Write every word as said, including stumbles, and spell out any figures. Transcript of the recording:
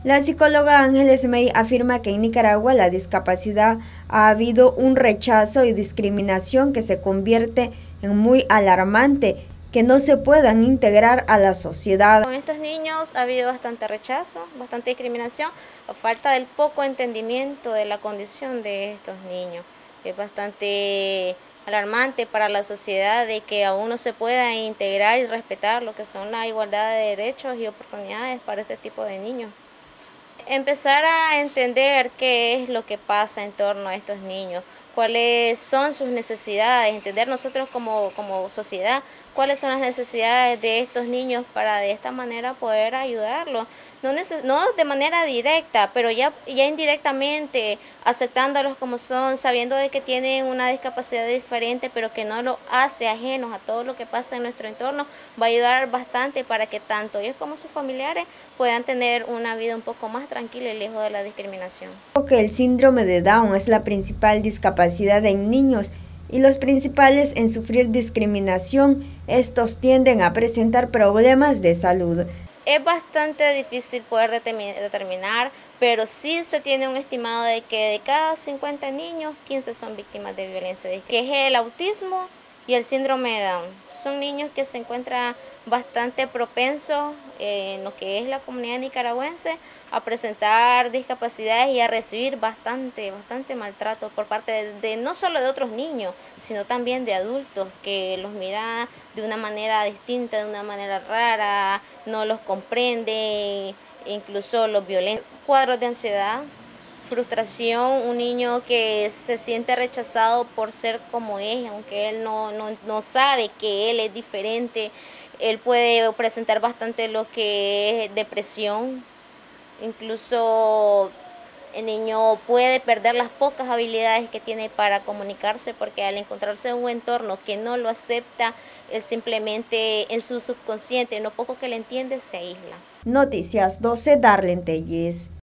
La psicóloga Ángeles May afirma que en Nicaragua la discapacidad ha habido un rechazo y discriminación que se convierte en muy alarmante, que no se puedan integrar a la sociedad. Con estos niños ha habido bastante rechazo, bastante discriminación, a falta del poco entendimiento de la condición de estos niños. Es bastante alarmante para la sociedad de que aún no se pueda integrar y respetar lo que son la igualdad de derechos y oportunidades para este tipo de niños. Empezar a entender qué es lo que pasa en torno a estos niños, cuáles son sus necesidades, entender nosotros como, como sociedad cuáles son las necesidades de estos niños para de esta manera poder ayudarlos, no, neces no de manera directa, pero ya, ya indirectamente, aceptándolos como son, sabiendo de que tienen una discapacidad diferente, pero que no lo hace ajenos a todo lo que pasa en nuestro entorno, va a ayudar bastante para que tanto ellos como sus familiares puedan tener una vida un poco más tranquila y lejos de la discriminación. Que el síndrome de Down es la principal discapacidad en niños y los principales en sufrir discriminación. Estos tienden a presentar problemas de salud. Es bastante difícil poder determinar, pero sí se tiene un estimado de que de cada cincuenta niños, quince son víctimas de violencia, que es el autismo y el síndrome de Down. Son niños que se encuentran bastante propensos eh, en lo que es la comunidad nicaragüense a presentar discapacidades y a recibir bastante, bastante maltrato por parte de, de no solo de otros niños, sino también de adultos que los miran de una manera distinta, de una manera rara, no los comprenden, incluso los violentan. Cuadros de ansiedad, frustración, un niño que se siente rechazado por ser como es, aunque él no, no, no sabe que él es diferente. Él puede presentar bastante lo que es depresión, incluso el niño puede perder las pocas habilidades que tiene para comunicarse, porque al encontrarse en un entorno que no lo acepta, él simplemente en su subconsciente, en lo poco que le entiende, se aísla. Noticias doce, Darlene Telles.